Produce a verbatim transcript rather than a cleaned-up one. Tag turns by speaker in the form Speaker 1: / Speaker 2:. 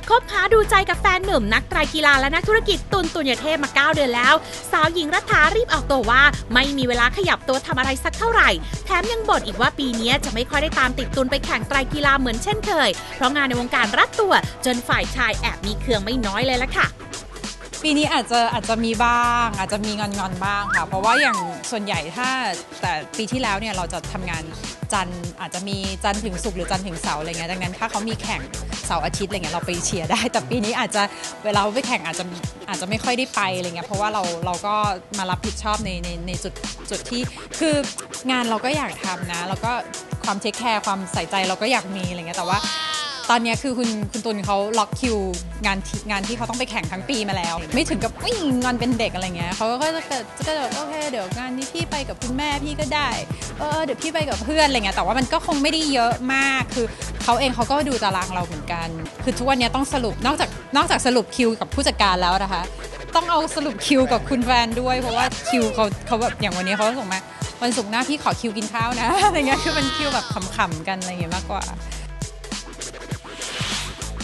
Speaker 1: คบหาดูใจกับแฟนหนุ่มนักไตรกีฬาและนักธุรกิจตุลตุลยเทพมาเก้าเดือนแล้วสาวหญิงรัฐารีบออกตัวว่าไม่มีเวลาขยับตัวทำอะไรสักเท่าไหร่แถมยังบ่นอีกว่าปีนี้จะไม่ค่อยได้ตามติดตุลไปแข่งไตรกีฬาเหมือนเช่นเคยเพราะงานในวงการรัดตัวจนฝ่ายชายแอบมีเคืองไม่น้อยเลยละค่ะ
Speaker 2: ปีนี้อาจจะอาจจะมีบ้างอาจจะมีงอนๆบ้างค่ะเพราะว่าอย่างส่วนใหญ่ถ้าแต่ปีที่แล้วเนี่ยเราจะทำงานจันทร์อาจจะมีจันทร์ถึงศุกร์หรือจันทร์ถึงเสาร์อะไรเงี้ยดังนั้นถ้าเขามีแข่งเสาร์อาทิตย์อะไรเงี้ยเราไปเชียร์ได้แต่ปีนี้อาจจะเวลาไปแข่งอาจจะอาจจะไม่ค่อยได้ไปอะไรเงี้ยเพราะว่าเราเราก็มารับผิดชอบในในในจุดจุดที่คืองานเราก็อยากทำนะแล้วก็ความเทคแคร์ความใส่ใจเราก็อยากมีอะไรเงี้ยแต่ว่าตอนนี้คือคุณคุณตุลเขาล็อกคิวงานงานที่เขาต้องไปแข่งทั้งปีมาแล้วไม่ถึงกับวิ่งงอนเป็นเด็กอะไรเงี้ยเขาก็จะก็จะโอเคเดี๋ยวงานนี้พี่ไปกับคุณแม่พี่ก็ได้เออเดี๋ยวพี่ไปกับเพื่อนอะไรเงี้ยแต่ว่ามันก็คงไม่ได้เยอะมากคือเขาเองเขาก็ดูตารางเราเหมือนกันคือทุกวันนี้ต้องสรุปนอกจากนอกจากสรุปคิวกับผู้จัดการแล้วนะคะต้องเอาสรุปคิวกับคุณแฟนด้วยเพราะว่าคิวเขาเขาแบบอย่างวันนี้เขาส่งมาวันศุกร์หน้าพี่ขอคิวกินข้าวนะอะไรเงี้ยคือเป็นคิวแบบขำๆกันอะไรเงี้ยมากกว่า